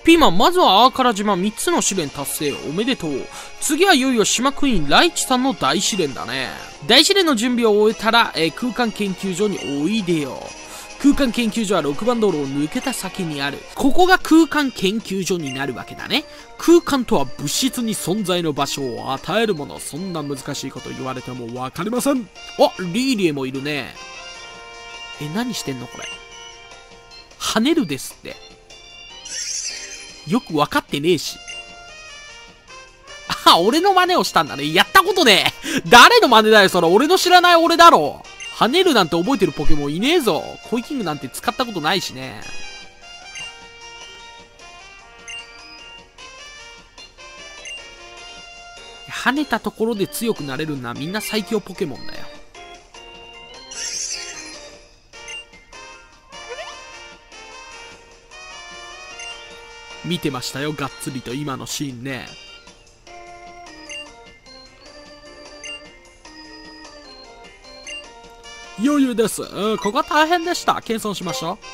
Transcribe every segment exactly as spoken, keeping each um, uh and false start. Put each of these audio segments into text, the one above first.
ピーマン、まずはアーカラ島みっつの試練達成おめでとう。次はいよいよ島クイーンライチさんの大試練だね。大試練の準備を終えたら、えー、空間研究所においでよ。空間研究所はろくばん道路を抜けた先にある。ここが空間研究所になるわけだね。空間とは物質に存在の場所を与えるもの。そんな難しいこと言われてもわかりません。あ、リーリエもいるね。え、何してんのこれ。跳ねるですって。よくわかってねえし。あ、俺の真似をしたんだね。やったことねえ。誰の真似だよ、それ。俺の知らない俺だろ。跳ねるなんて覚えてるポケモンいねえぞ。コイキングなんて使ったことないしね。跳ねたところで強くなれるのはみんな最強ポケモンだよ。見てましたよ、がっつりと今のシーンね。余裕です。うん、ここは大変でした。謙遜しましょ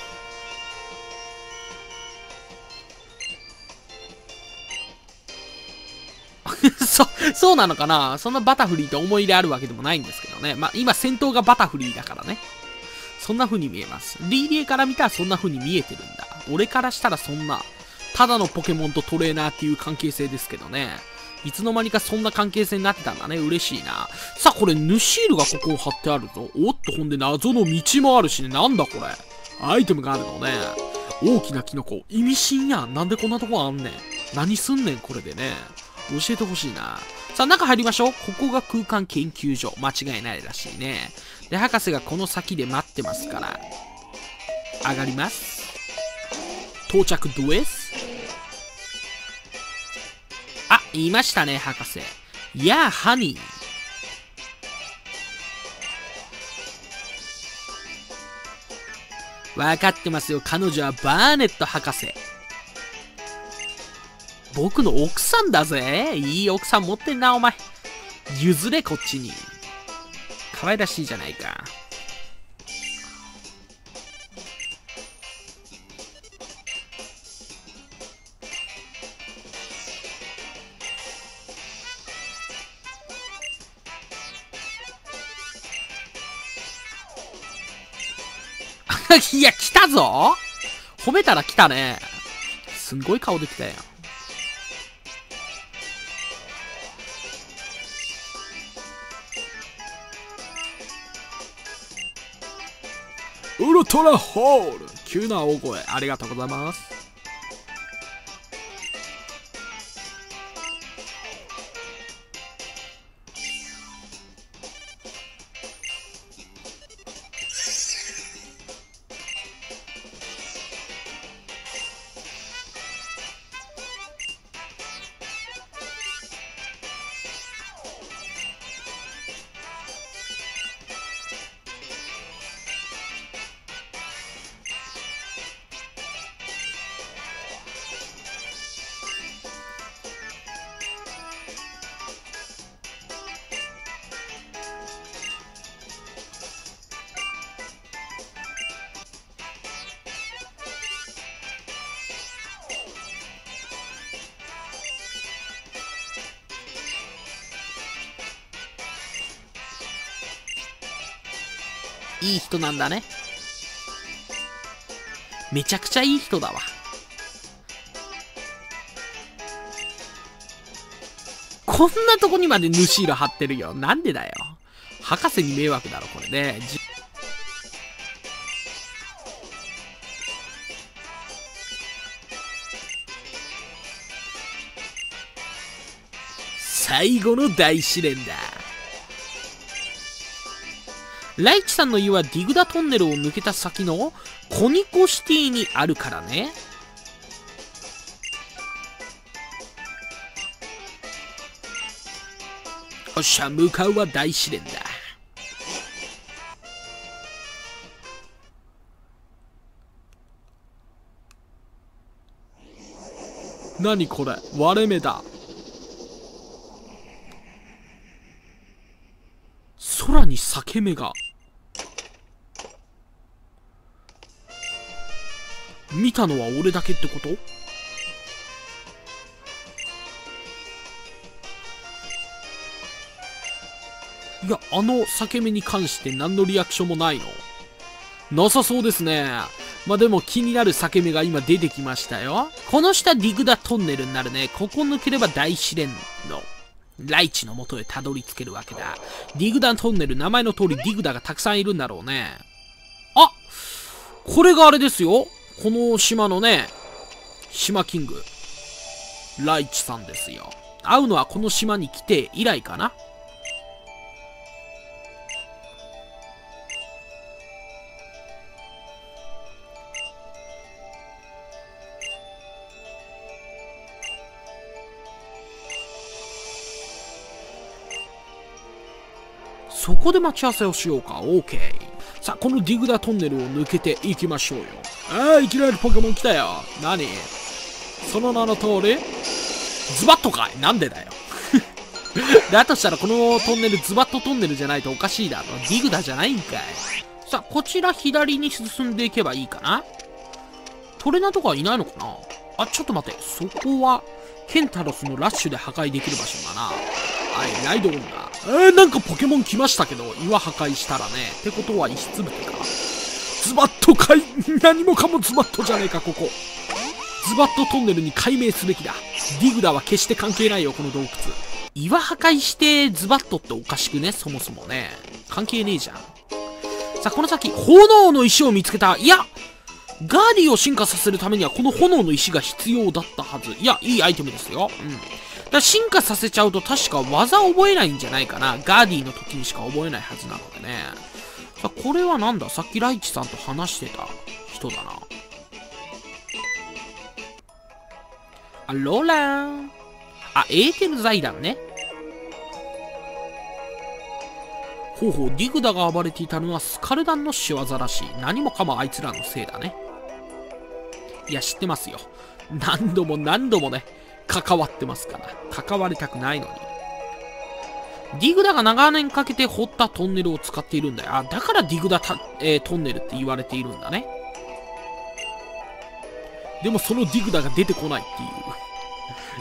う。そ、そうなのかな。そんなバタフリーと思い入れあるわけでもないんですけどね。まあ、今戦闘がバタフリーだからね。そんな風に見えます。リーリエから見たらそんな風に見えてるんだ。俺からしたらそんな、ただのポケモンとトレーナーっていう関係性ですけどね。いつの間にかそんな関係性になってたんだね。嬉しいな。さあ、これ、ヌシールがここを貼ってあるぞ。おっと、ほんで謎の道もあるしね。なんだこれ。アイテムがあるのね。大きなキノコ。意味深やん。なんでこんなとこあんねん。何すんねん、これでね。教えてほしいな。さあ、中入りましょう。ここが空間研究所。間違いないらしいね。で、博士がこの先で待ってますから。上がります。到着ドエス。あ、言いましたね、博士。やあ、ハニー。わかってますよ。彼女はバーネット博士。僕の奥さんだぜ。いい奥さん持ってんな、お前。譲れ、こっちに。可愛らしいじゃないか。いや、来たぞ。褒めたら来たね。すんごい顔できたよ。ウルトラホール。急な大声ありがとうございます。いい人なんだね。めちゃくちゃいい人だわ。こんなとこにまでヌシール貼ってるよ。なんでだよ。博士に迷惑だろ、これね。最後の大試練だ。ライチさんの家はディグダトンネルを抜けた先のコニコシティにあるからね。よっしゃ、向かうは大試練だ。何これ、割れ目だ。空に裂け目が。見たのは俺だけってこと？ いや、あの裂け目に関して何のリアクションもないの？なさそうですね。まあでも気になる裂け目が今出てきましたよ。この下ディグダトンネルになるね。ここ抜ければ大試練のライチの元へたどり着けるわけだ。ディグダトンネル、名前の通りディグダがたくさんいるんだろうね。あ、これがあれですよ。この島のね、島キング。ライチさんですよ。会うのはこの島に来て以来かな。そこで待ち合わせをしようか。オーケー。さあ、このディグダトンネルを抜けていきましょうよ。ああ、いきなりポケモン来たよ。何？その名の通りズバッとかい？なんでだよ。だとしたらこのトンネルズバッとトンネルじゃないとおかしいだろ。ディグダじゃないんかい。さあ、こちら左に進んでいけばいいかな。トレナとかはいないのかな。あ、ちょっと待って。そこは、ケンタロスのラッシュで破壊できる場所だな。はい、ライドオンだ。えー、なんかポケモン来ましたけど、岩破壊したらね。ってことは石つぶてか。ズバッとかい、何もかもズバッとじゃねえか、ここ。ズバッとトンネルに改名すべきだ。ディグダは決して関係ないよ、この洞窟。岩破壊してズバッとっておかしくね、そもそもね。関係ねえじゃん。さあ、この先、炎の石を見つけた。いや、ガーディを進化させるためにはこの炎の石が必要だったはず。いや、いいアイテムですよ。うん。だから進化させちゃうと確か技覚えないんじゃないかな。ガーディの時にしか覚えないはずなのでね。さあ、これはなんだ？さっきライチさんと話してた人だな。あ、ローラン。あ、エーテル財団ね。ほうほう、ディグダが暴れていたのはスカルダンの仕業らしい。何もかもあいつらのせいだね。いや、知ってますよ。何度も何度もね、関わってますから。関わりたくないのに。ディグダが長年かけて掘ったトンネルを使っているんだよ。あ、だからディグダた、えー、トンネルって言われているんだね。でもそのディグダが出てこないっていう。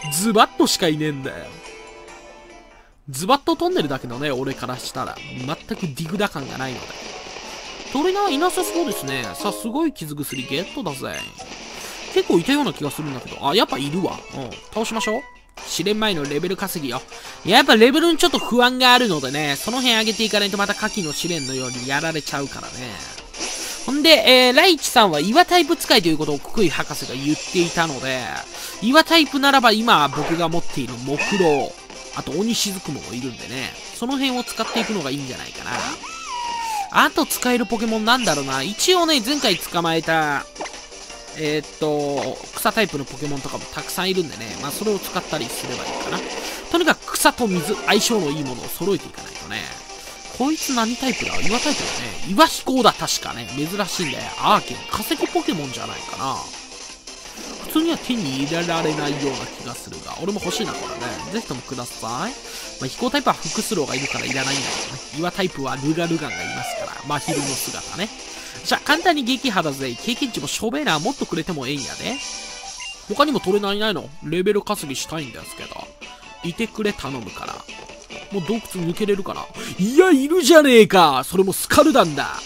ズバッとしかいねえんだよ。ズバッとトンネルだけどね、俺からしたら。全くディグダ感がないので。トレーナーいなさそうですね。さあ、すごい傷薬ゲットだぜ。結構いたような気がするんだけど。あ、やっぱいるわ。うん。倒しましょう。試練前のレベル稼ぎよ。やっぱレベルにちょっと不安があるのでね、その辺上げていかないとまた夏季の試練のようにやられちゃうからね。ほんで、えー、ライチさんは岩タイプ使いということをククイ博士が言っていたので、岩タイプならば今僕が持っている木狼、あと鬼しずくもいるんでね、その辺を使っていくのがいいんじゃないかな。あと使えるポケモンなんだろうな。一応ね、前回捕まえた、えー、っと、草タイプのポケモンとかもたくさんいるんでね、まあそれを使ったりすればいいかな。とにかく草と水、相性のいいものを揃えていかないとね。こいつ何タイプだ？岩タイプだね。岩飛行だ、確かね。珍しいんだよ。アーケン。化石ポケモンじゃないかな。普通には手に入れられないような気がするが、俺も欲しいな、これね。ぜひともください。まあ、飛行タイプはフクスローがいるからいらないんだけどね。岩タイプはルガルガンがいますから。まあ、ヒルの姿ね。じゃあ、簡単に撃破だぜ。経験値もしょべえな。もっとくれてもええんやで。他にもトレーナーいないの？レベル稼ぎしたいんですけど。いてくれ頼むから。もう洞窟抜けれるかな？いや、いるじゃねえか。それもスカルダンだ。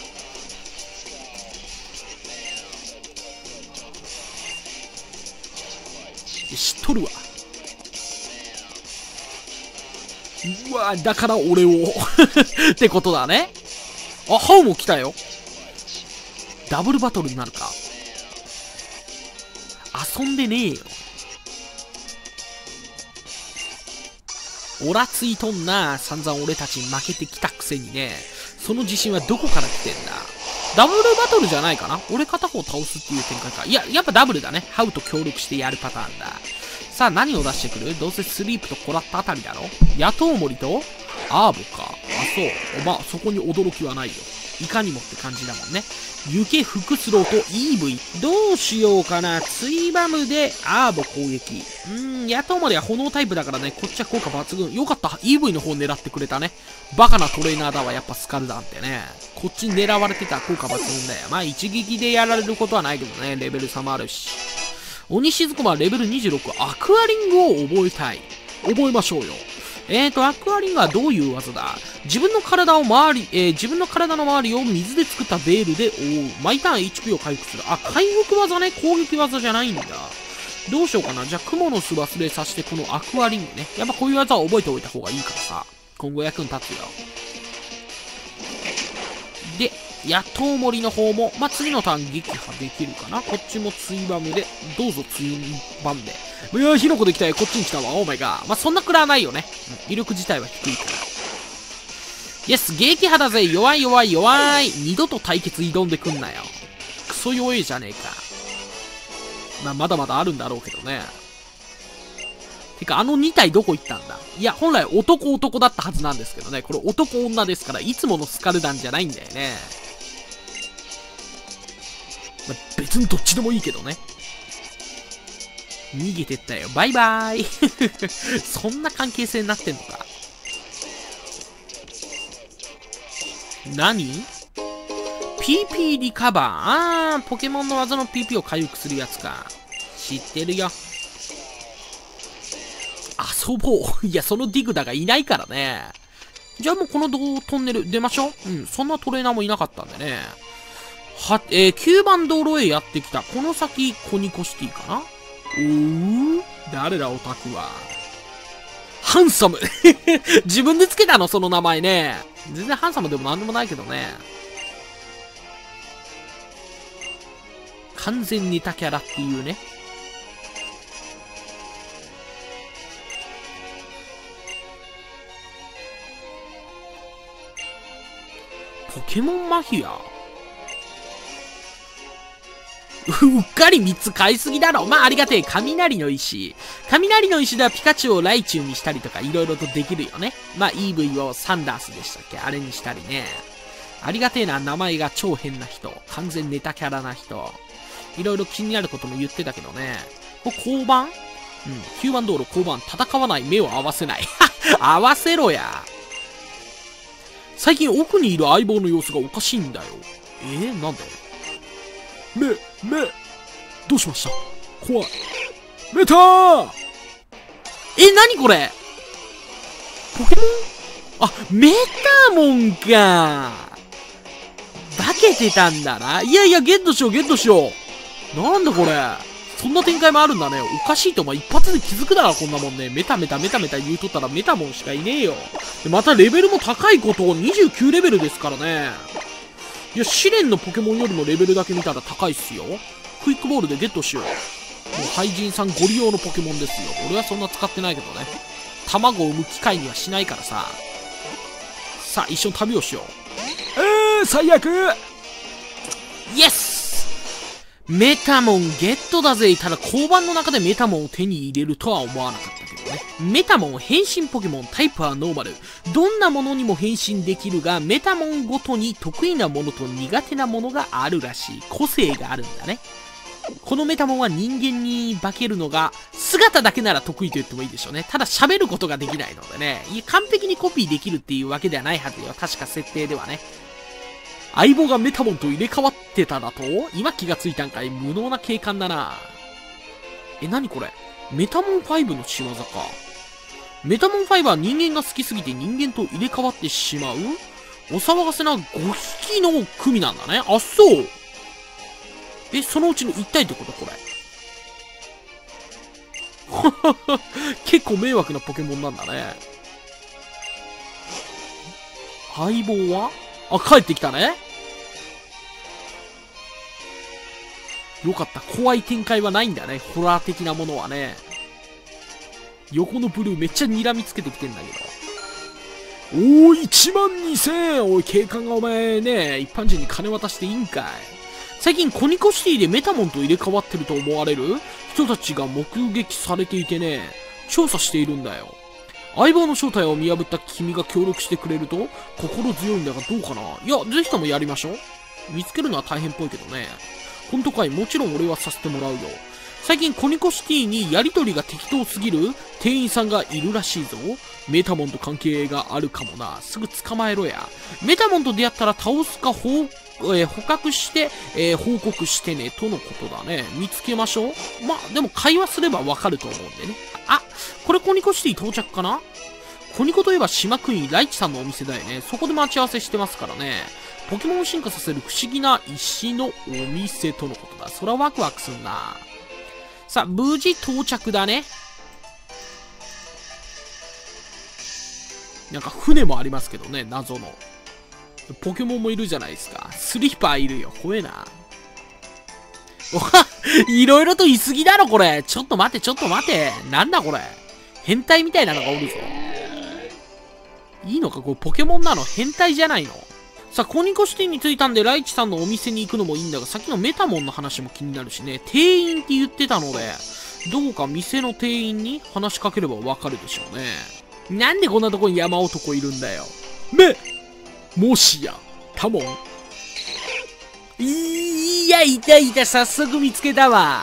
知っとるわ。うわ、だから俺を。ってことだね。あ、ハウも来たよ。ダブルバトルになるか。遊んでねえよ。オラついとんな。散々俺たちに負けてきたくせにね。その自信はどこから来てんだ。ダブルバトルじゃないかな。俺片方倒すっていう展開か。いや、やっぱダブルだね。ハウと協力してやるパターンだ。さあ、何を出してくる？どうせスリープとコラッタあたりだろ。野党森とアーボか。あ、そう。まあ、そこに驚きはないよ。いかにもって感じだもんね。雪フクスローと イーブイ。どうしようかな。ツイバムでアーボ攻撃。うーん、野党森は炎タイプだからね、こっちは効果抜群。よかった。イーブイ の方狙ってくれたね。バカなトレーナーだわ、やっぱスカルダンってね。こっちに狙われてたら効果抜群だよ。まあ、一撃でやられることはないけどね。レベル差もあるし。鬼しずくまレベルにじゅうろく。アクアリングを覚えたい。覚えましょうよ。 えーと、アクアリングはどういう技だ？自分の体を周り、えー、自分の体の周りを水で作ったベールで覆う。毎ターン エイチピー を回復する。あ、回復技ね。攻撃技じゃないんだ。どうしようかな。じゃあ、クモの巣忘れさせて、このアクアリングね。やっぱこういう技は覚えておいた方がいいからさ。今後役に立つよ。で、野党森の方も、まあ、次のターン撃破できるかな。こっちもツイバムで、どうぞツイバムで。いやー、ヒノコできたよ。こっちに来たわ。オーマイガー。まあ、そんなくらいないよね。うん、威力自体は低いから。イエス、撃破だぜ。弱い弱い弱い。二度と対決挑んでくんなよ。クソ弱いじゃねえか。まあ、まだまだあるんだろうけどね。てか、あのに体どこ行ったんだ？いや、本来男男だったはずなんですけどね。これ男女ですから、いつものスカルダンじゃないんだよね。まあ、別にどっちでもいいけどね。逃げてったよ。バイバイ。そんな関係性になってんのか。何？ ピーピー リカバー。あー、ポケモンの技の ピーピー を回復するやつか。知ってるよ。遊ぼう。いや、そのディグダがいないからね。じゃあもうこのトンネル出ましょう。うん、そんなトレーナーもいなかったんでね。は、えー、きゅうばん道路へやってきた。この先、コニコシティかな？おー？誰だ、オタクは。ハンサム自分でつけたの、その名前ね。全然ハンサムでもなんでもないけどね。完全ネタキャラっていうね。ポケモンマフィアうっかりみっつ買いすぎだろ。まあ、ありがてえ。雷の石。雷の石ではピカチュウをライチュウにしたりとかいろいろとできるよね。まあ、イーブイ をサンダースでしたっけ？あれにしたりね。ありがてえな。名前が超変な人。完全ネタキャラな人。いろいろ気になることも言ってたけどね。これ交番？うん。きゅうばん道路交番。戦わない。目を合わせない。合わせろや。最近奥にいる相棒の様子がおかしいんだよ。えー、なんで？目、目、どうしました？怖い。メター！え、なにこれ？ポケモン？あ、メタモンか。化けてたんだな。いやいや、ゲットしよう、ゲットしよう。なんだこれ。そんな展開もあるんだね。おかしいとお前一発で気づくだろ、こんなもんね。メタメタメタメタ言うとったらメタモンしかいねえよ。で、またレベルも高いことをにじゅうきゅうレベルですからね。いや、試練のポケモンよりもレベルだけ見たら高いっすよ。クイックボールでゲットしよう。もう廃人さんご利用のポケモンですよ。俺はそんな使ってないけどね。卵を産む機会にはしないからさ。さあ、一緒に旅をしよう。えー、最悪！イエス！メタモンゲットだぜ。ただ交番の中でメタモンを手に入れるとは思わなかったけどね。メタモン変身ポケモンタイプはノーマル。どんなものにも変身できるが、メタモンごとに得意なものと苦手なものがあるらしい。個性があるんだね。このメタモンは人間に化けるのが、姿だけなら得意と言ってもいいでしょうね。ただ喋ることができないのでね。いや、完璧にコピーできるっていうわけではないはずよ。確か設定ではね。相棒がメタモンと入れ替わってただと？今気がついたんかい。無能な警官だな。え、なにこれ？メタモンファイブの仕業か。メタモンファイブは人間が好きすぎて人間と入れ替わってしまうお騒がせなごひきの組なんだね。あ、そう。え、そのうちのいち体ってことこれ。結構迷惑なポケモンなんだね。相棒は？あ、帰ってきたね。よかった。怖い展開はないんだね。ホラー的なものはね。横のブルーめっちゃ睨みつけてきてんだけど。おー、いちまんにせん！おい、警官がお前ね、一般人に金渡していいんかい。最近コニコシティでメタモンと入れ替わってると思われる人たちが目撃されていてね、調査しているんだよ。相棒の正体を見破った君が協力してくれると心強いんだがどうかな。いや、ぜひともやりましょう。見つけるのは大変っぽいけどね。ほんとかい、もちろん俺はさせてもらうよ。最近コニコシティにやりとりが適当すぎる店員さんがいるらしいぞ。メタモンと関係があるかもな。すぐ捕まえろや。メタモンと出会ったら倒すか報、えー、捕獲して、えー、報告してね、とのことだね。見つけましょう。まあ、でも会話すればわかると思うんでね。あ、これコニコシティ到着かな？ コニコといえば島クイーン、ライチさんのお店だよね。そこで待ち合わせしてますからね。ポケモンを進化させる不思議な石のお店とのことだ。そらワクワクすんな。さあ、無事到着だね。なんか船もありますけどね、謎の。ポケモンもいるじゃないですか。スリッパーいるよ。怖えな。わいろいろと言い過ぎだろ、これ。ちょっと待て、ちょっと待て。なんだこれ。変態みたいなのがおるぞ。いいのかこれポケモンなの？変態じゃないの？さあ、コニコシティに着いたんで、ライチさんのお店に行くのもいいんだが、さっきのメタモンの話も気になるしね。店員って言ってたので、どこか店の店員に話しかければわかるでしょうね。なんでこんなとこに山男いるんだよ。めもしや、タモンいや、いたいた、早速見つけたわ。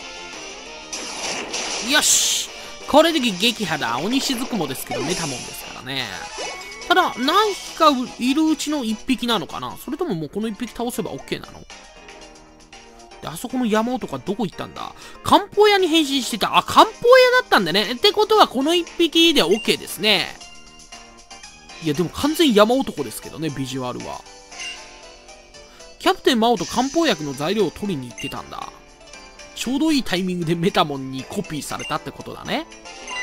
よし、これで撃破だ。鬼しずくもですけど、メタモンですからね。ただ、何匹かいるうちのいっぴきなのかな？それとももうこのいっぴき倒せば OK なの？で、あそこの山男はどこ行ったんだ？漢方屋に変身してた。あ、漢方屋だったんだね。ってことはこのいっぴきで OK ですね。いや、でも完全山男ですけどね、ビジュアルは。キャプテンマオと漢方薬の材料を取りに行ってたんだ。ちょうどいいタイミングでメタモンにコピーされたってことだね。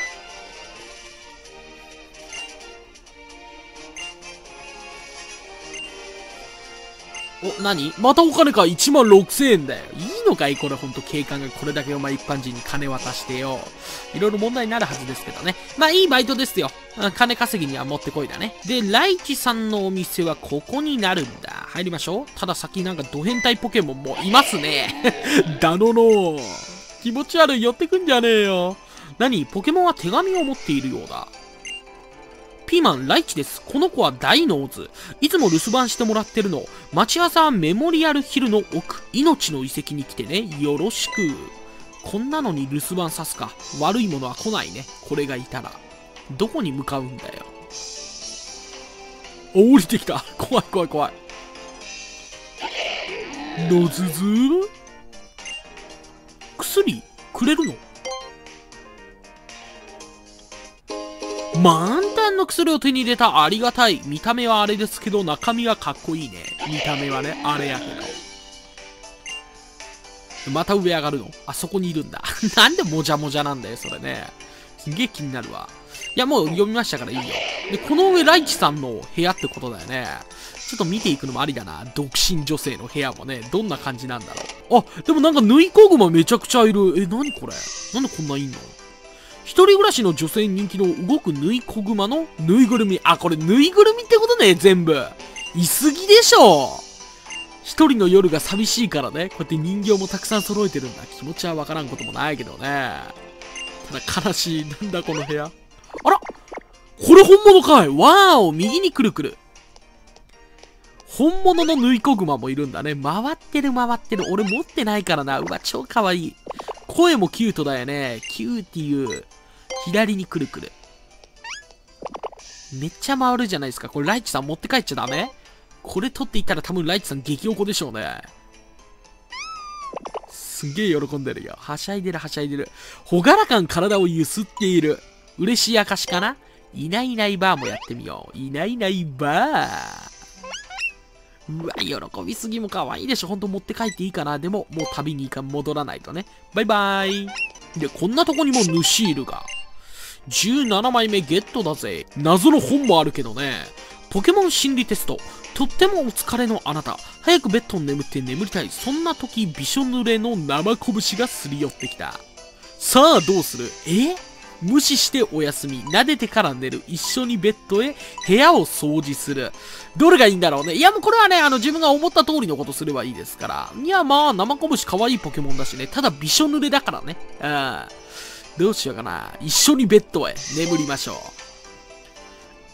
お、何？またお金か。いちまんろくせんえんだよ。いいのかいこれほんと警官がこれだけお前一般人に金渡してよ。いろいろ問題になるはずですけどね。まあいいバイトですよ。金稼ぎにはもってこいだね。で、ライチさんのお店はここになるんだ。入りましょう。ただ先なんかド変態ポケモンもいますね。だのの気持ち悪い。寄ってくんじゃねえよ。何？ポケモンは手紙を持っているようだ。ピーマン、ライチです。この子は大ノーズ。いつも留守番してもらってるの。待ち合わせはメモリアルヒルの奥、命の遺跡に来てね。よろしく。こんなのに留守番さすか。悪いものは来ないね。これがいたら。どこに向かうんだよ。降りてきた。怖い怖い怖い。ノズズー薬くれるの？満タンの薬を手に入れた。ありがたい。見た目はあれですけど中身はかっこいいね。見た目はね、あれやけど。また上上がるの？あそこにいるんだ。なんでもじゃもじゃなんだよ、それね。すげえ気になるわ。いや、もう読みましたからいいよ。で、この上、ライチさんの部屋ってことだよね。ちょっと見ていくのもありだな。独身女性の部屋もね、どんな感じなんだろう。あ、でもなんか縫い子グマめちゃくちゃいる。え、なにこれ？なんでこんないんの？一人暮らしの女性に人気の動く縫い子グマのぬいぐるみ。あ、これぬいぐるみってことね、全部。いすぎでしょ。一人の夜が寂しいからね、こうやって人形もたくさん揃えてるんだ。気持ちはわからんこともないけどね。ただ悲しい。なんだこの部屋。あら、これ本物かい。わーお、右にくるくる。本物の縫い子グマもいるんだね。回ってる回ってる。俺持ってないからな。うわ、超かわいい。声もキュートだよね。キューティー。左にくるくる。めっちゃ回るじゃないですか。これライチさん持って帰っちゃダメ？これ取っていったら多分ライチさん激おこでしょうね。すげえ喜んでるよ。はしゃいでるはしゃいでる。ほがらかん体をゆすっている。嬉しい証かな？いないいないバーもやってみよう。いないいないバー。うわ、喜びすぎも可愛いでしょ。ほんと持って帰っていいかな。でも、もう旅に行か戻らないとね。バイバイ。で、こんなとこにもヌシールが。じゅうななまいめゲットだぜ。謎の本もあるけどね。ポケモン心理テスト。とってもお疲れのあなた。早くベッドに眠って眠りたい。そんな時、びしょ濡れの生拳がすり寄ってきた。さあ、どうする？え？無視してお休み。撫でてから寝る。一緒にベッドへ部屋を掃除する。どれがいいんだろうね。いや、もうこれはね、あの、自分が思った通りのことすればいいですから。いや、まあ、生拳可愛いポケモンだしね。ただ、びしょ濡れだからね。うん。どうしようかな。一緒にベッドへ眠りましょ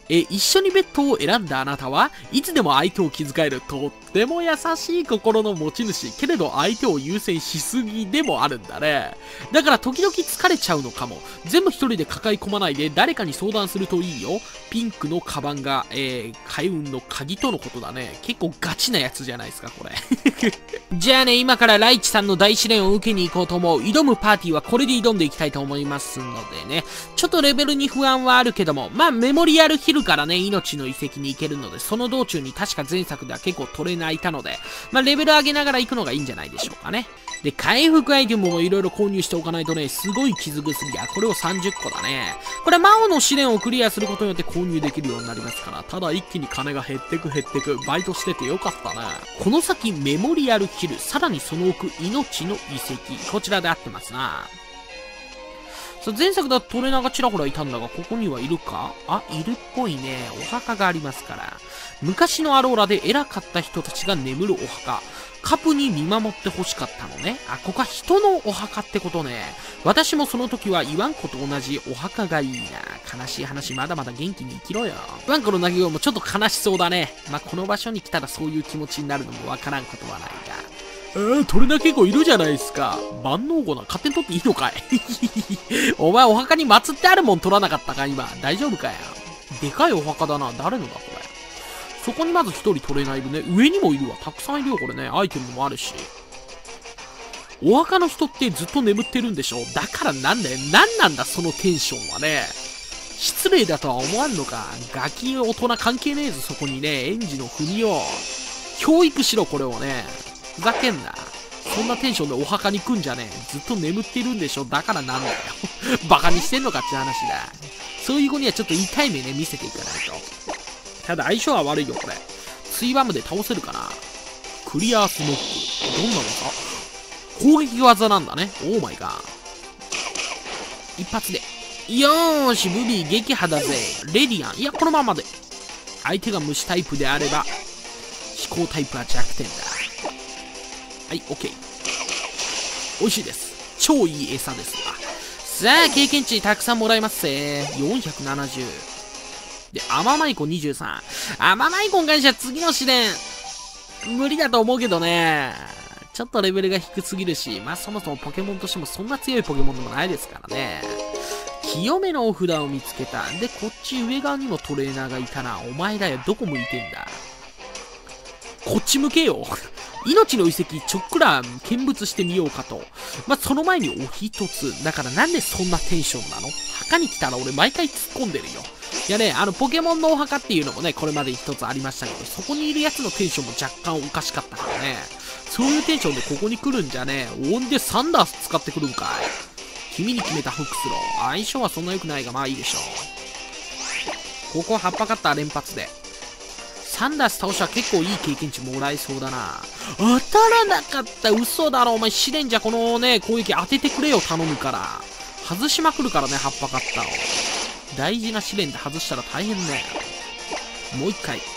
え、一緒にベッドを選んだあなたはいつでも相手を気遣えるとっても優しい心の持ち主。けれど相手を優先しすぎでもあるんだね。だから時々疲れちゃうのかも。全部一人で抱え込まないで誰かに相談するといいよ。ピンクのカバンが、えー、開運の鍵とのことだね。結構ガチなやつじゃないですか、これ。じゃあね、今からライチさんの大試練を受けに行こうと思う。挑むパーティーはこれで挑んでいきたいと思いますのでね。ちょっとレベルに不安はあるけども、まあメモリアルヒルからね、命の遺跡に行けるので、その道中に確か前作では結構トレーナーいたので、まあレベル上げながら行くのがいいんじゃないでしょうかね。で、回復アイテムもいろいろ購入しておかないとね、すごい傷薬や、これをさんじゅっこだね。これ魔王の試練をクリアすることによって購入できるようになりますから、ただ一気に金が減ってく減ってく、バイトしててよかったな。この先メモリアルヒル、さらにその奥命の遺跡、こちらで合ってますな。前作だとトレーナーがちらほらいたんだが、ここにはいるか？あ、いるっぽいね。お墓がありますから。昔のアローラで偉かった人たちが眠るお墓。カプに見守って欲しかったのね。あ、ここは人のお墓ってことね。私もその時は言わんこと同じお墓がいいな。悲しい話、まだまだ元気に生きろよ。ワンコの鳴き声もちょっと悲しそうだね。まあ、この場所に来たらそういう気持ちになるのもわからんことはないが。えー、トレーナー結構いるじゃないですか。万能語な、勝手に取っていいのかいお前お墓に祀ってあるもん取らなかったか今。大丈夫かよ。でかいお墓だな。誰のだこれ。そこにまず一人トレーナーいるね。上にもいるわ。たくさんいるよこれね。アイテムもあるし。お墓の人ってずっと眠ってるんでしょ。だからなんだよ。なんなんだそのテンションはね。失礼だとは思わんのか。ガキ大人関係ねえぞそこにね。園児の国を。教育しろこれをね。ふざけんな。そんなテンションでお墓に来んじゃねえ。ずっと眠っているんでしょ。だからなんだよ。バカにしてんのかって話だ。そういう子にはちょっと痛い目ね、見せていかないと。ただ相性は悪いよ、これ。ツイバムで倒せるかな。クリアスノック。どんなのか攻撃技なんだね。オーマイガー。一発で。よーし、ブビー撃破だぜ。レディアン。いや、このままで。相手が虫タイプであれば、飛行タイプは弱点だ。はい、オッケー。美味しいです。超いい餌ですわ。さあ、経験値たくさんもらえますぜ。よんひゃくななじゅう。で、アママイコにじゅうさん。アママイコに関しては次の試練、無理だと思うけどね。ちょっとレベルが低すぎるし、まあそもそもポケモンとしてもそんな強いポケモンでもないですからね。清めのお札を見つけた。で、こっち上側にもトレーナーがいたな。お前だよ、どこ向いてんだ。こっち向けよ。命の遺跡ちょっくら見物してみようかと。まあ、その前にお一つ。だからなんでそんなテンションなの？墓に来たら俺毎回突っ込んでるよ。いやね、あのポケモンのお墓っていうのもね、これまで一つありましたけど、そこにいるやつのテンションも若干おかしかったからね。そういうテンションでここに来るんじゃねえ。おんでサンダース使ってくるんかい。君に決めたフックスロー。相性はそんな良くないがまあいいでしょう。ここは葉っぱカッター連発で。サンダース倒したら結構いい経験値もらえそうだな。当たらなかった。嘘だろ。お前試練じゃこのね、攻撃当ててくれよ。頼むから。外しまくるからね、葉っぱカッターを。大事な試練で外したら大変ね。もう一回。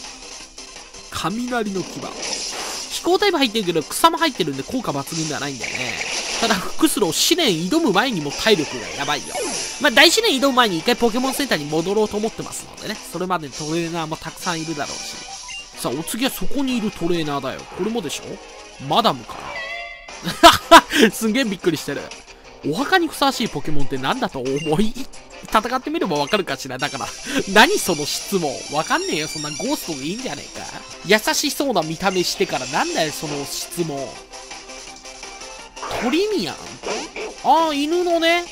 雷の牙。飛行タイプ入ってるけど、草も入ってるんで効果抜群ではないんだよね。ただ、フックスロー試練挑む前にも体力がやばいよ。まあ、大試練挑む前に一回ポケモンセンターに戻ろうと思ってますのでね。それまでにトレーナーもたくさんいるだろうし。さあ、お次はそこにいるトレーナーだよ。これもでしょ？マダムかなすんげえびっくりしてる。お墓にふさわしいポケモンって何だと思い戦ってみればわかるかしら。だから、何その質問。わかんねえよ。そんなゴーストでいいんじゃねえか。優しそうな見た目してからなんだよ、その質問。トリミアン？ああ、犬のね。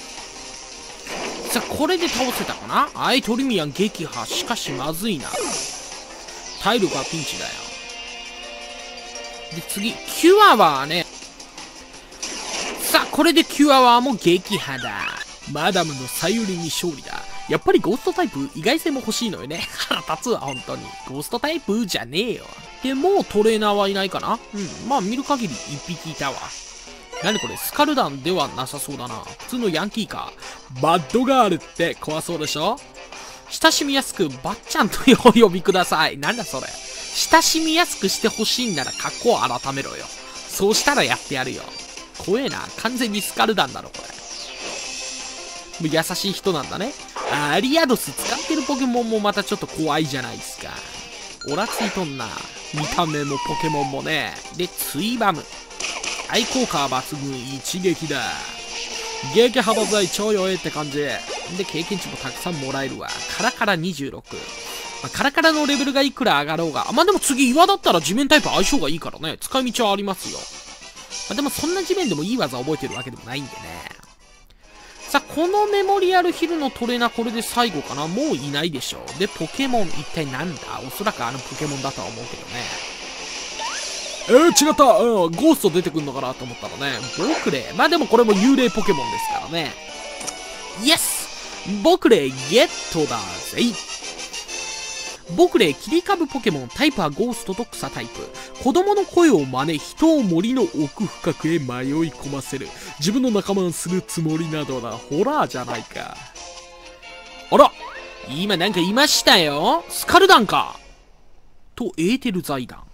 さあ、これで倒せたかな？はい、トリミアン撃破。しかしまずいな。体力はピンチだよ。で、次、キュアワーね。さあ、これでキュアワーも撃破だ。マダムのサユリに勝利だ。やっぱりゴーストタイプ意外性も欲しいのよね。腹立つわ、本当に。ゴーストタイプじゃねえよ。で、もうトレーナーはいないかな？うん。まあ、見る限り一匹いたわ。なにこれ、スカルダンではなさそうだな。普通のヤンキーか。バッドガールって怖そうでしょ？親しみやすく、バッちゃんとお呼びください。なんだそれ。親しみやすくしてほしいんなら格好を改めろよ。そうしたらやってやるよ。怖えな。完全にスカルダンだろ、これ。優しい人なんだね。 アリアドス使ってるポケモンもまたちょっと怖いじゃないですか。オラついとんな。見た目もポケモンもね。で、ツイバム。愛効果は抜群、一撃だ。撃破剤超弱えって感じ。で、経験値もたくさんもらえるわ。カラカラにじゅうろく。まあ、カラカラのレベルがいくら上がろうが。まあ、でも次岩だったら地面タイプ相性がいいからね。使い道はありますよ。まあ、でもそんな地面でもいい技覚えてるわけでもないんでね。さあ、このメモリアルヒルのトレーナーこれで最後かな。もういないでしょ。で、ポケモン一体なんだ。おそらくあのポケモンだとは思うけどね。えー、違った、うん、ゴースト出てくんのかなと思ったらね、ボクレイ。まあでもこれも幽霊ポケモンですからね。イエスボクレイゲットだぜい。ボクレイ切り株ポケモン、タイプはゴーストと草タイプ。子供の声を真似、人を森の奥深くへ迷い込ませる。自分の仲間にするつもりなどだ。ホラーじゃないか。あら今なんかいましたよ。スカルダンかとエーテル財団。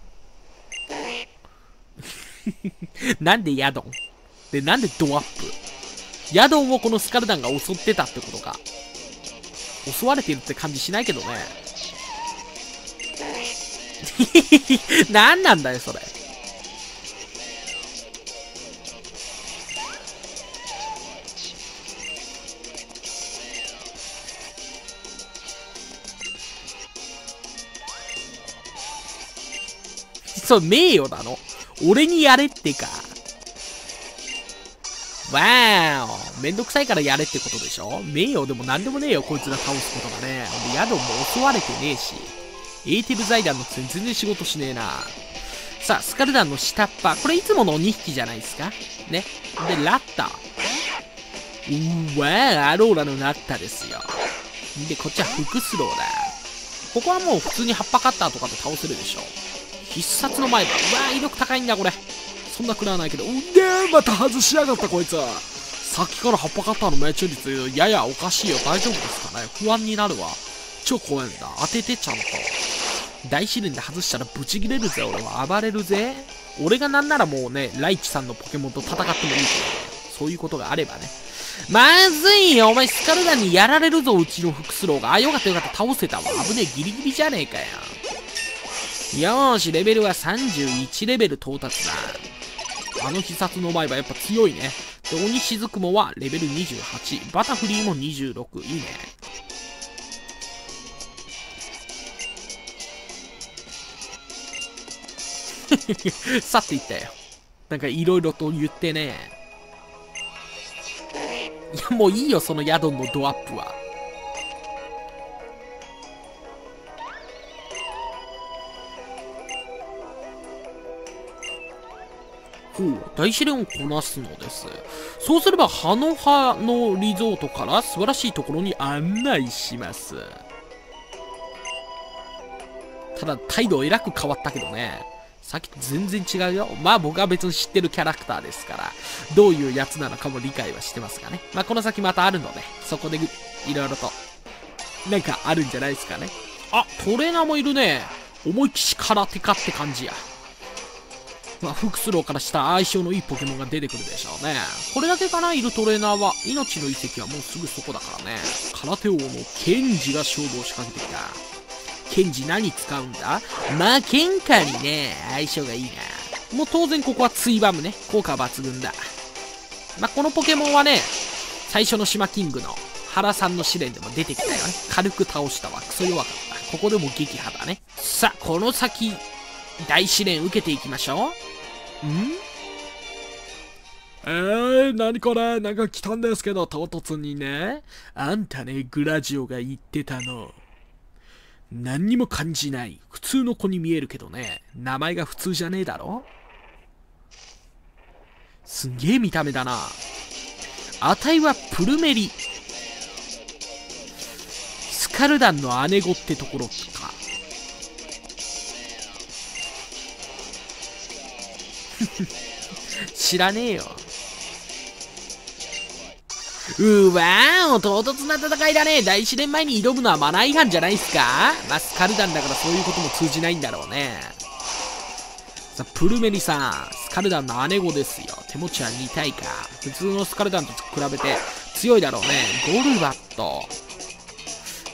なんでヤドンで、なんでドアップヤドンをこのスカルダンが襲ってたってことか。襲われてるって感じしないけどね。なんなんだよ、それ。そう、名誉なの俺にやれってか。わーお。めんどくさいからやれってことでしょ。名誉でもなんでもねえよ、こいつが倒すことがね。で、ヤドンも襲われてねえし。エーテル財団のくせに全然仕事しねえな。さあ、スカルダンの下っ端。これいつものにひきじゃないですかね。で、ラッタ。うーわー、アローラのラッタですよ。で、こっちはフクスローだ。ここはもう普通に葉っぱカッターとかで倒せるでしょ。必殺の前歯。うわー、威力高いんだ、これ。そんな食らわないけど。うでー、また外しやがった、こいつ。さっきから葉っぱカッターの命中率、ややおかしいよ。大丈夫ですかね。不安になるわ。超怖いんだ。当ててちゃんと。大試練で外したらブチギレるぜ、俺は。暴れるぜ。俺がなんならもうね、ライチさんのポケモンと戦ってもいいけどね。そういうことがあればね。まずいよ、お前スカルダンにやられるぞ、うちのフクスローが。あ、よかったよかった、倒せたわ。危ねえ、ギリギリじゃねえかよ。よーし、レベルはさんじゅういちレベル到達だ。あの必殺の前はやっぱ強いね。で、鬼しずくもはレベルにじゅうはち。バタフリーもにじゅうろく。いいね。さって言ったよ。なんかいろいろと言ってね。いや、もういいよ、そのヤドンのドアップは。ほう、大試練をこなすのです。そうすれば、葉の葉のリゾートから素晴らしいところに案内します。ただ、態度えらく変わったけどね。さっきと全然違うよ。まあ僕は別に知ってるキャラクターですから、どういうやつなのかも理解はしてますがね。まあこの先またあるので、そこでいろいろと、なんかあるんじゃないですかね。あ、トレーナーもいるね。思いっきし空手家って感じや。まあ、フクスローからした相性のいいポケモンが出てくるでしょうね。これだけかな、いるトレーナーは。命の遺跡はもうすぐそこだからね。空手王のケンジが勝負を仕掛けてきた。ケンジ何使うんだ？まあ、喧嘩にね、相性がいいな。もう当然ここはツイバムね。効果抜群だ。まあ、このポケモンはね、最初の島キングの原さんの試練でも出てきたよね。軽く倒したわ。クソ弱かった。ここでも撃破だね。さあ、この先、大試練受けていきましょう。ん？えー、何これ？なんか来たんですけど、唐突にね。あんたね、グラジオが言ってたの。何にも感じない。普通の子に見えるけどね。名前が普通じゃねえだろ？すんげえ見た目だな。あたいはプルメリ。スカルダンの姉子ってところか。知らねえよ。うわー、唐突な戦いだね。大試練前に挑むのはマナー違反じゃないっすか？まあ、スカルダンだからそういうことも通じないんだろうね。さあ、プルメリさん、スカルダンの姉子ですよ。手持ちはに体か。普通のスカルダンと比べて強いだろうね。ゴルバット。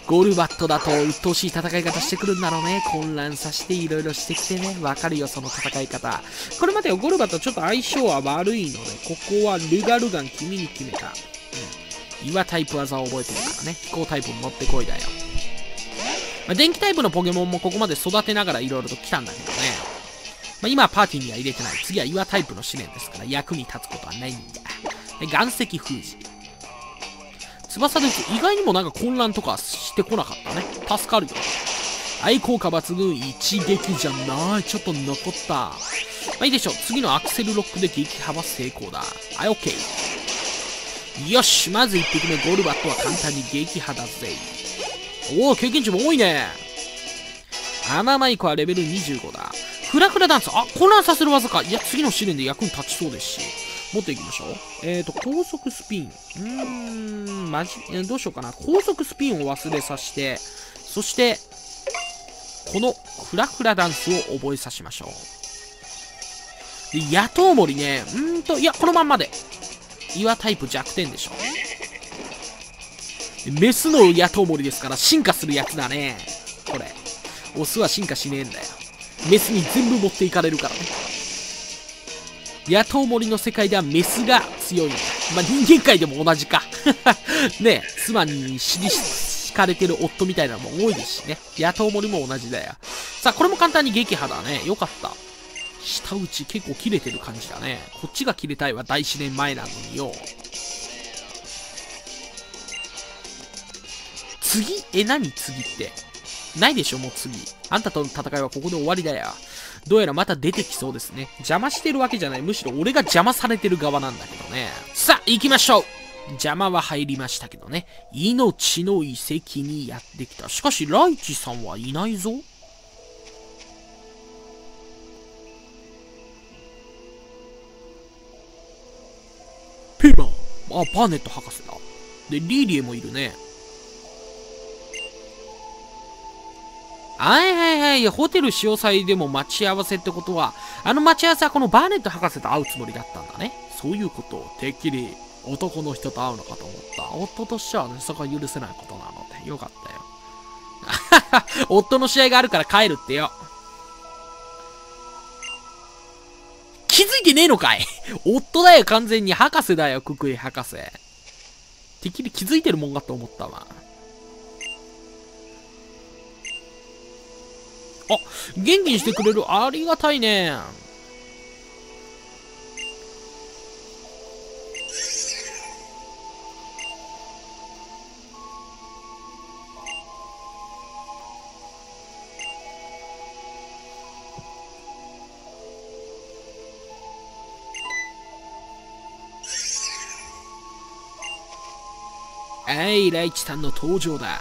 ゴルバットだと鬱陶しい戦い方してくるんだろうね。混乱させていろいろしてきてね。わかるよ、その戦い方。これまでよ、ゴルバットちょっと相性は悪いので、ここはルガルガン君に決めた。うん。岩タイプ技を覚えてるからね。飛行タイプも持ってこいだよ。まあ、電気タイプのポケモンもここまで育てながらいろいろと来たんだけどね。まあ、今はパーティーには入れてない。次は岩タイプの試練ですから役に立つことはないんだ。で岩石封じ。翼です。意外にもなんか混乱とかしてこなかったね。助かるよ。愛効果抜群。一撃じゃない。ちょっと残った。まあいいでしょう。次のアクセルロックで撃破は成功だ。はい、オッケー。よし。まずいっぴきめ、ゴルバットは簡単に撃破だぜ。おお、経験値も多いね。アナマイコはレベルにじゅうごだ。フラフラダンス。あ、混乱させる技か。いや、次の試練で役に立ちそうですし。持っていきましょう。えーと、高速スピン。うーん、マジ、どうしようかな。高速スピンを忘れさせて、そして、このフラフラダンスを覚えさせましょう。で、野党森ね。うーんと、いや、このまんまで。岩タイプ弱点でしょ。メスの野党森ですから進化するやつだね。これ。オスは進化しねえんだよ。メスに全部持っていかれるからね。野党森の世界ではメスが強いんだ。まあ、人間界でも同じか。ねえ、妻に死に敷かれてる夫みたいなのも多いですしね。野党森も同じだよ。さあ、これも簡単に撃破だね。よかった。下打ち結構切れてる感じだね。こっちが切れたいは大試練前なのによ。次え、何次って。ないでしょ、もう次。あんたとの戦いはここで終わりだよ。どうやらまた出てきそうですね。邪魔してるわけじゃない。むしろ俺が邪魔されてる側なんだけどね。さあ、行きましょう。邪魔は入りましたけどね。命の遺跡にやってきた。しかし、ライチさんはいないぞ。ペーパー。あ、バーネット博士だ。で、リーリエもいるね。はいはいはい。ホテル潮祭でも待ち合わせってことは、あの待ち合わせはこのバーネット博士と会うつもりだったんだね。そういうことをてっきり男の人と会うのかと思った。夫としてはね、そこは許せないことなので、よかったよ。夫の試合があるから帰るってよ。気づいてねえのかい。夫だよ、完全に。博士だよ、ククイ博士。てっきり気づいてるもんかと思ったわ。あ、元気にしてくれる。ありがたいね。はい、ライチさんの登場だ。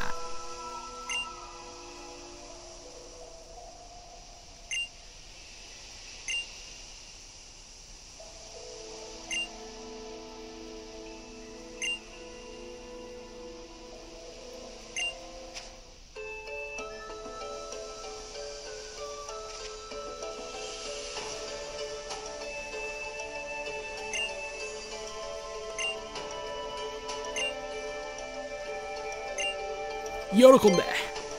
喜んで。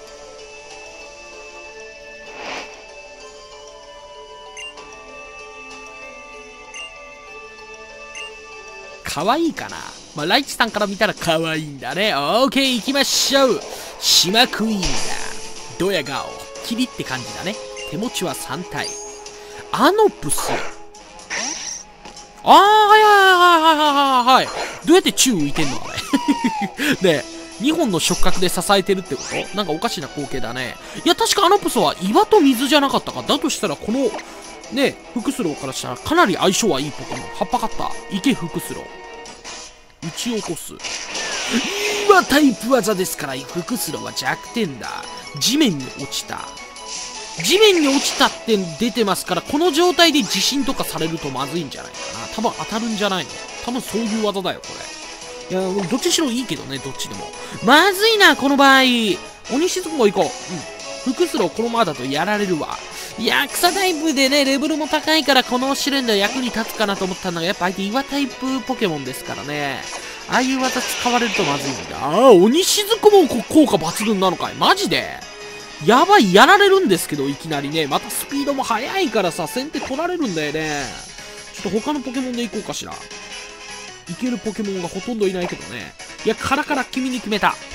可愛いかな。まあ、ライチさんから見たら可愛いんだね。オーケー、行きましょう。島クイーンだ。ドヤ顔。キリって感じだね。手持ちはさん体。アノプス。あー、はいはいはいはいはいはい。どうやって宙浮いてんのあれ。ねえ。にほんの触覚で支えてるってこと？なんかおかしな光景だね。いや、確かアノプスは岩と水じゃなかったか。だとしたら、この、ね、フクスローからしたらかなり相性はいいポケモン。葉っぱかった。池フクスロー。打ち起こす。岩タイプ技ですから、フクスローは弱点だ。地面に落ちた。地面に落ちたって出てますから、この状態で地震とかされるとまずいんじゃないかな。多分当たるんじゃないの？多分そういう技だよ、これ。いや、どっちしろいいけどね、どっちでも。まずいな、この場合。鬼しずくも行こう。うん。フクスローこのままだとやられるわ。いや、草タイプでね、レベルも高いから、この試練では役に立つかなと思ったんだが、やっぱ相手岩タイプポケモンですからね。 ああいう技使われるとまずいんだ。ああ、鬼しずくも効果抜群なのかい。マジでやばい、やられるんですけど、いきなりね。またスピードも速いからさ、先手取られるんだよね。ちょっと他のポケモンでいこうかしら。いけるポケモンがほとんどいないけどね。いや、カラカラ君に決めた。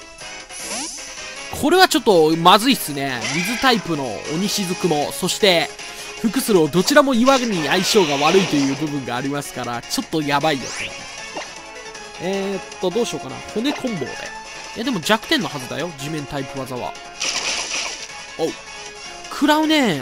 これはちょっとまずいっすね。水タイプの鬼しずくも、そして、フクスロー、どちらも岩に相性が悪いという部分がありますから、ちょっとやばいよ、これ。えー、っと、どうしようかな。骨コンボで。いや、でも弱点のはずだよ。地面タイプ技は。おう。食らうね。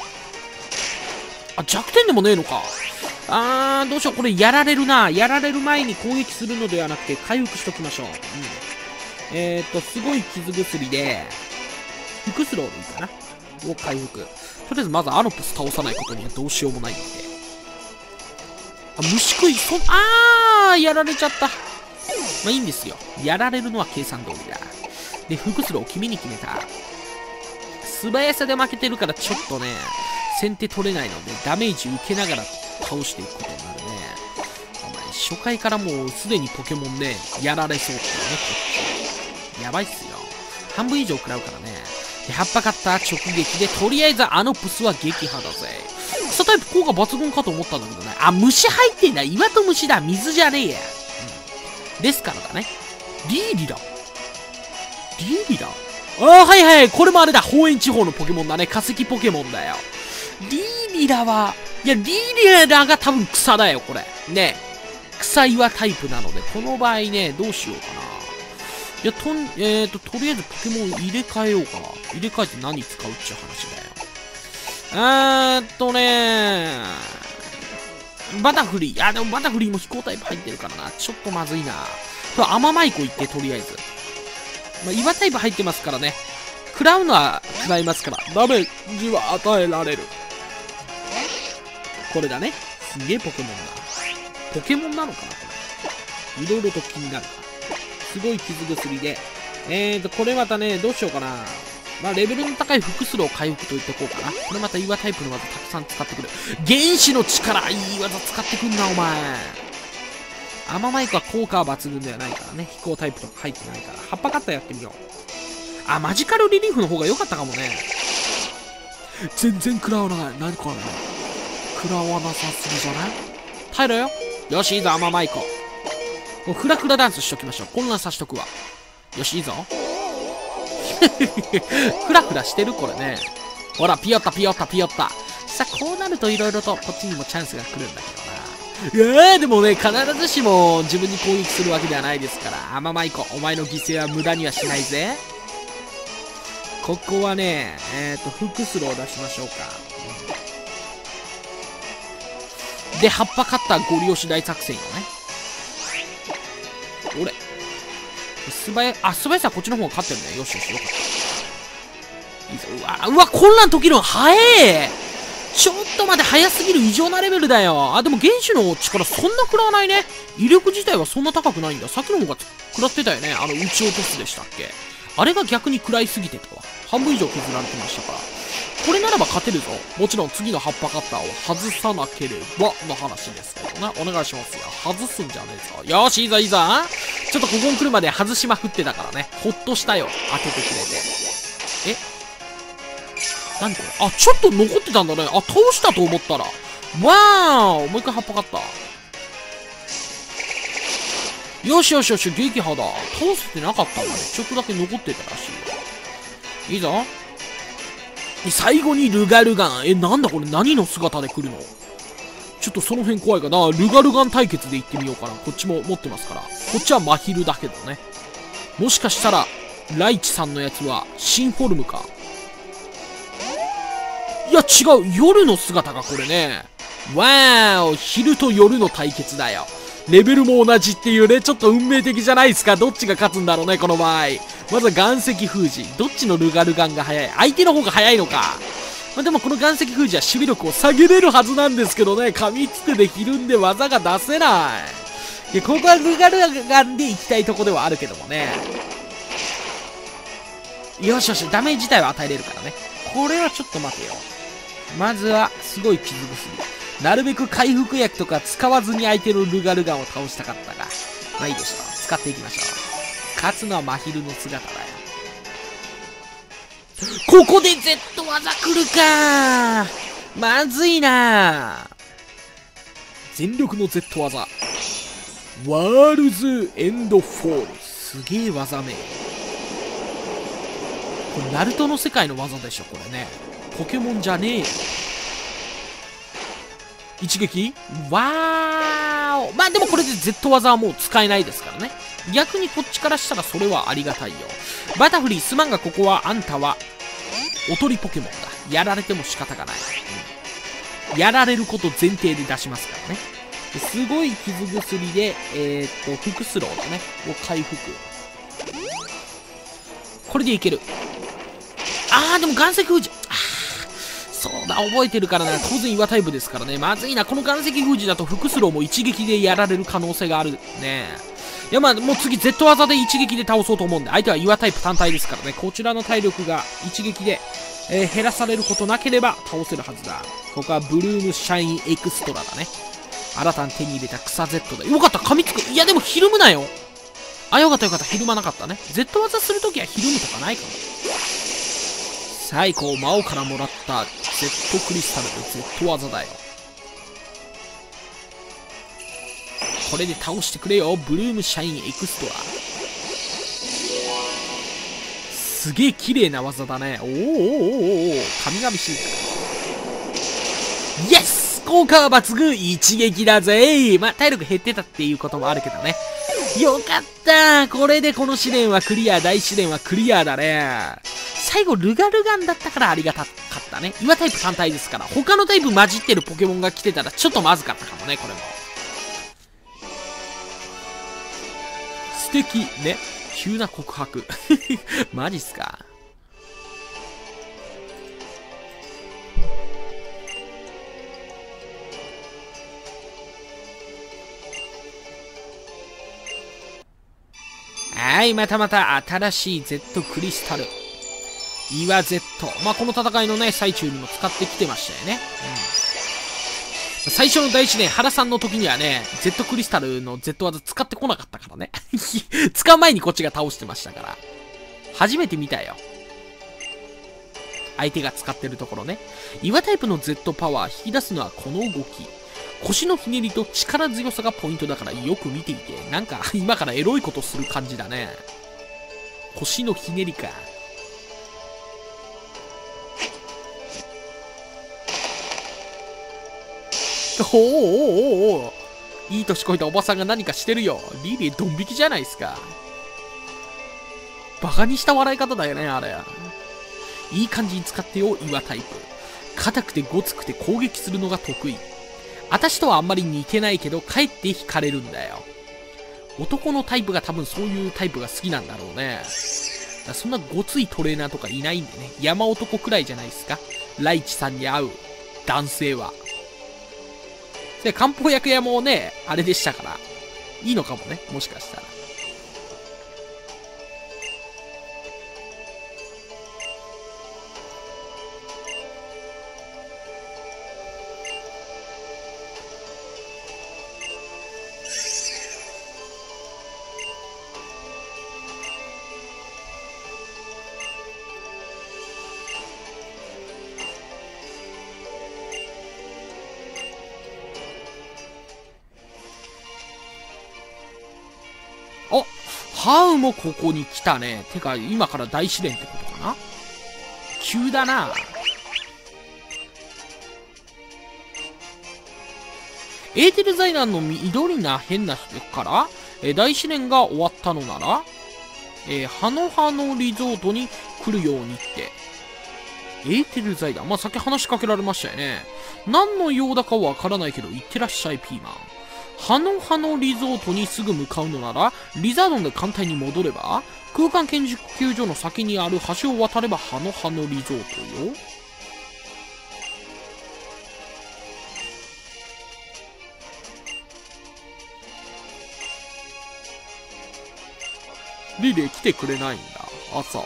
あ、弱点でもねえのか。あー、どうしよう。これやられるな。やられる前に攻撃するのではなくて、回復しときましょう。うん。えー、っと、すごい傷薬で、フクスローでいいかな。を回復。とりあえずまずアノプス倒さないことにはどうしようもないんで。あ、虫食い、そ、あー、やられちゃった。まあいいんですよ。やられるのは計算通りだ。で、フクスローを君に決めた。素早さで負けてるからちょっとね、先手取れないので、ダメージ受けながら倒していくことになるね。お前、初回からもうすでにポケモンね、やられそうっていうね、こっち。やばいっすよ。半分以上食らうからね。で、葉っぱカッター直撃で、とりあえずあのプスは撃破だぜ。草タイプ効果抜群かと思ったんだけどね。あ、虫入ってんだ。岩と虫だ。水じゃねえや。うん。ですからだね。リーリだ。リーリだ。ああ、はいはい。これもあれだ。方円地方のポケモンだね。化石ポケモンだよ。リーリラは、いや、リーリラが多分草だよ、これ。ね。草岩タイプなので、この場合ね、どうしようかな。いや、とん、えーと、とりあえずポケモン入れ替えようか。入れ替えて何使うっちゅう話だよ。えーっとねー、バタフリー。あ、でもバタフリーも飛行タイプ入ってるからな。ちょっとまずいな。これ、アママイコ行って、とりあえず。まあ、岩タイプ入ってますからね。食らうのは食らいますから。ダメージは与えられる。これだね。すげえポケモンだ。ポケモンなのかな、これ。いろいろと気になるな。すごい傷薬で。えーと、これまたね、どうしようかな。まあ、レベルの高いフクスロー回復と言っておこうかな。これまた岩タイプの技たくさん使ってくる。原子の力、いい技使ってくんな、お前。アママイクは効果は抜群ではないからね。飛行タイプとか入ってないから。葉っぱカッターやってみよう。あ、マジカルリリーフの方が良かったかもね。全然食らわない。何これ。食らわなさすぎじゃない？耐えろよ。よし、いいぞ、アママイコ。もうフラフラダンスしときましょう。混乱さしとくわ。よし、いいぞ。フラフラしてるこれね。ほら、ピヨッタピヨッタピヨッタ。さあ、こうなると色々とこっちにもチャンスが来るんだけどな。いやー、でもね、必ずしも自分に攻撃するわけではないですから。アママイコ、お前の犠牲は無駄にはしないぜ。ここはね、えっと、フクスローを出しましょうか。うん、で、葉っぱカッターゴリ押し大作戦よね。俺。素早い、あ、素早さはこっちの方が勝ってるね。よしよし、よかった。いいぞ。うわ、うわ、混乱解きるの早え。ちょっと待って、早すぎる異常なレベルだよ。あ、でも原子の力そんな食らわないね。威力自体はそんな高くないんだ。さっきの方が食らってたよね。あの、撃ち落とすでしたっけ。あれが逆に食らいすぎてたわ。半分以上削られてましたから。これならば勝てるぞ。もちろん次の葉っぱカッターを外さなければの話ですけどね。お願いしますよ。外すんじゃねえぞ。よーし、いいぞいいぞ。ちょっとここに来るまで外しまくってたからね。ほっとしたよ。当ててくれて。え何これ。あ、ちょっと残ってたんだね。あ、倒したと思ったら。わーもう一回葉っぱカッター。よしよしよし、撃破だ。倒せてなかったんだね。ちょっとだけ残ってたらしいよ。いいぞ。最後にルガルガン。え、なんだこれ何の姿で来るの？ちょっとその辺怖いかな。ルガルガン対決で行ってみようかな。こっちも持ってますから。こっちはマヒルだけどね。もしかしたら、ライチさんのやつは、シンフォルムか。いや、違う。夜の姿がこれね。わーお、昼と夜の対決だよ。レベルも同じっていうね、ちょっと運命的じゃないですか。どっちが勝つんだろうね、この場合。まずは岩石封じ。どっちのルガルガンが早い？相手の方が早いのか。まあ、でもこの岩石封じは守備力を下げれるはずなんですけどね。噛みつくでひるんで技が出せない。いや、ここはルガルガンで行きたいとこではあるけどもね。よしよし、ダメージ自体は与えれるからね。これはちょっと待てよ。まずは、すごい傷薬。なるべく回復薬とか使わずに相手のルガルガンを倒したかったが。 まあいいでしょう。使っていきましょう。勝つのは真昼の姿だよ。ここで Z 技来るかー。まずいなー。全力の Z 技。ワールズエンドフォール。すげえ技名。これナルトの世界の技でしょ、これね。ポケモンじゃねえよ。一撃わーお。まあでもこれで Z 技はもう使えないですからね。逆にこっちからしたらそれはありがたいよ。バタフリーすまんが、ここはあんたはおとりポケモンだ。やられても仕方がない、うん、やられること前提で出しますからね。すごい傷薬でえー、っと複スローだねを回復。これでいける。あーでも岩石封じ、あーそうだ覚えてるからな。当然岩タイプですからね。まずいな。この岩石封じだと複スローも一撃でやられる可能性があるね。いやまあもう次 Z 技で一撃で倒そうと思うんで、相手は岩タイプ単体ですからね。こちらの体力が一撃で、えー、減らされることなければ倒せるはずだ。ここはブルームシャインエクストラだね。新たに手に入れた草 Z だ。よかった、噛みつく。いやでもひるむなよ。あ、よかったよかった、ひるまなかったね。Z 技するときはひるむとかないかも。最高、魔王からもらった Z クリスタルの Z 技だよ。これで倒してくれよ、ブルームシャインエクストラ。すげえ綺麗な技だね。おーおーおーおー、神々しい。イエス、効果は抜群、一撃だぜ。まあ体力減ってたっていうこともあるけどね。よかった、これでこの試練はクリア、大試練はクリアだね。最後ルガルガンだったからありがたかったね。岩タイプ単体ですから。他のタイプ混じってるポケモンが来てたらちょっとまずかったかもね、これも。素敵ね。急な告白。マジっすか。はい、またまた新しい Z クリスタル。岩 Z。まあ、この戦いのね、最中にも使ってきてましたよね。うん。最初の第一年、原さんの時にはね、Z クリスタルの Z 技使ってこなかったからね。使う前にこっちが倒してましたから。初めて見たよ。相手が使ってるところね。岩タイプの Z パワー引き出すのはこの動き。腰のひねりと力強さがポイントだからよく見ていて。なんか今からエロいことする感じだね。腰のひねりか。おーおーおーおー、いい年こいたおばさんが何かしてるよ。リリードン引きじゃないですか。バカにした笑い方だよね、あれ。いい感じに使ってよ、岩タイプ。硬くてごつくて攻撃するのが得意。私とはあんまり似てないけど、かえって惹かれるんだよ。男のタイプが多分そういうタイプが好きなんだろうね。だそんなごついトレーナーとかいないんでね。山男くらいじゃないですか。ライチさんに会う男性は。で、漢方薬屋もね、あれでしたから。いいのかもね、もしかしたら。あ、ハウもここに来たね。てか、今から大試練ってことかな。急だな。エーテル財団の緑な変な人から、えー、大試練が終わったのなら、えー、ハノハノリゾートに来るようにって。エーテル財団。まあ、さっき話しかけられましたよね。何の用だかわからないけど、行ってらっしゃい、ピーマン。ハノハノリゾートにすぐ向かうのなら、リザードンで簡単に戻れば、空間研究所の先にある橋を渡ればハノハノリゾートよ。リレー来てくれないんだ、朝。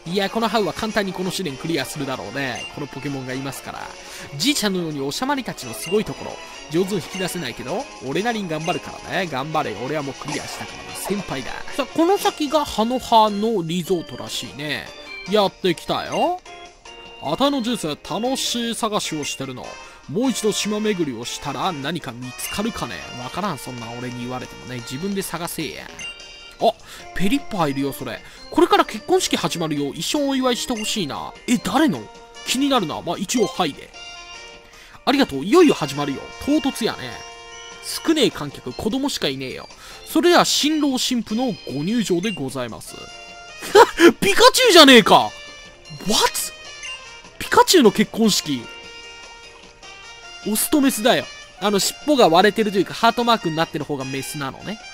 いや、このハウは簡単にこの試練クリアするだろうね。このポケモンがいますから。じいちゃんのようにおしゃまりたちのすごいところ、上手に引き出せないけど、俺なりに頑張るからね。頑張れ。俺はもうクリアしたからね。先輩だ。さあ、この先がハノハのリゾートらしいね。やってきたよ。あたいの人生楽しい探しをしてるの。もう一度島巡りをしたら何か見つかるかね。わからん、そんな俺に言われてもね。自分で探せや。あ、ペリッパーいるよ、それ。これから結婚式始まるよ。一生お祝いしてほしいな。え、誰の？気になるな。まあ、一応、はいで。ありがとう。いよいよ始まるよ。唐突やね。少ねえ観客、子供しかいねえよ。それでは、新郎新婦のご入場でございます。ピカチュウじゃねえか！ What？ ピカチュウの結婚式。オスとメスだよ。あの、尻尾が割れてるというか、ハートマークになってる方がメスなのね。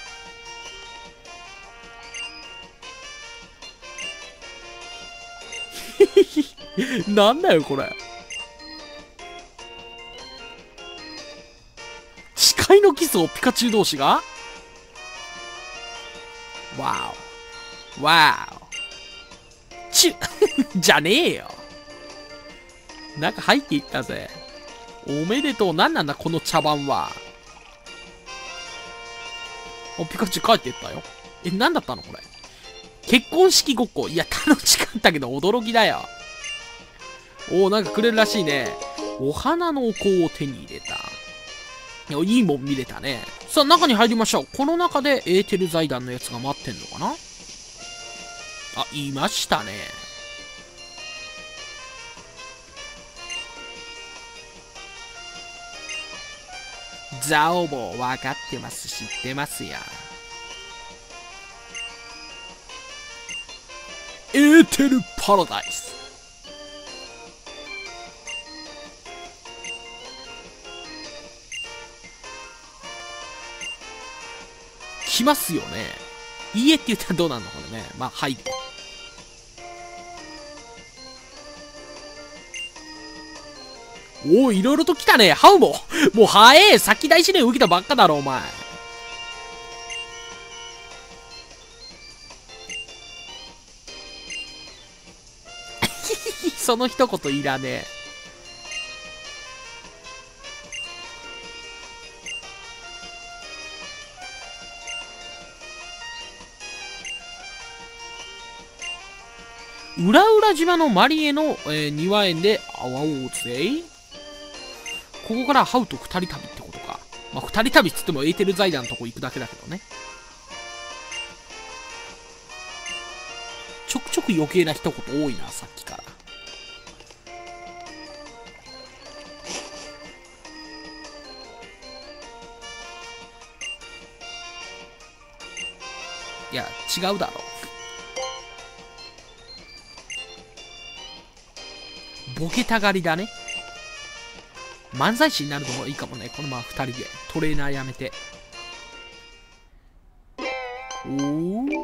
なんだよこれ。誓いのキスをピカチュウ同士が？わおわおチュじゃねえよ。なんか入っていったぜ。おめでとう。なんなんだこの茶番は。お、ピカチュウ帰ってったよ。え、なんだったのこれ。結婚式ごっこ。いや、楽しかったけど驚きだよ。おー、なんかくれるらしいね。お花のお香を手に入れた。いや、いいもん見れたね。さあ、中に入りましょう。この中でエーテル財団のやつが待ってんのかな？あ、いましたね。ザオボ分かってます。知ってますや。エーテルパラダイス。来ますよね。いいえって言ったらどうなんのこれね。まあ、はい。おお、いろいろと来たね。ハウも。もう早え。先大試練受けたばっかだろ、お前。その一言いらねえ。裏裏島のマリエの、えー、庭園で泡を打つぜ。ここからハウと二人旅ってことか。まあ、二人旅っつってもエーテル財団のとこ行くだけだけどね。ちょくちょく余計な一言多いな、さっきから。いや、違うだろ。ボケたがりだね。漫才師になるのもいいかもね。このまま二人で。トレーナーやめて。おお。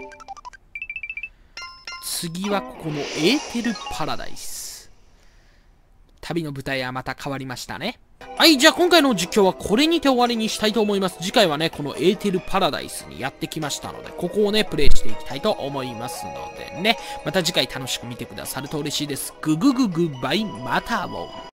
次はここのエーテルパラダイス。旅の舞台はまた変わりましたね。はい、じゃあ今回の実況はこれにて終わりにしたいと思います。次回はね、このエーテルパラダイスにやってきましたので、ここをね、プレイしていきたいと思いますのでね。また次回楽しく見てくださると嬉しいです。ググググバイ、また会おう。